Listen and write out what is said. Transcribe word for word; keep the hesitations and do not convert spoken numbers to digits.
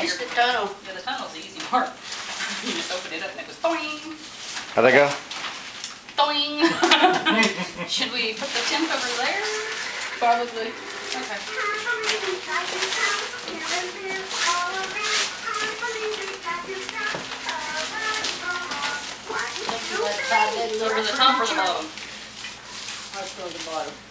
finish the tunnel. Yeah, the tunnel's the easy part. You just open it up and it goes boing. How'd that go? Boing. Should we put the tent over there? Probably. Okay. Over the top or the bottom? I'll go to the bottom.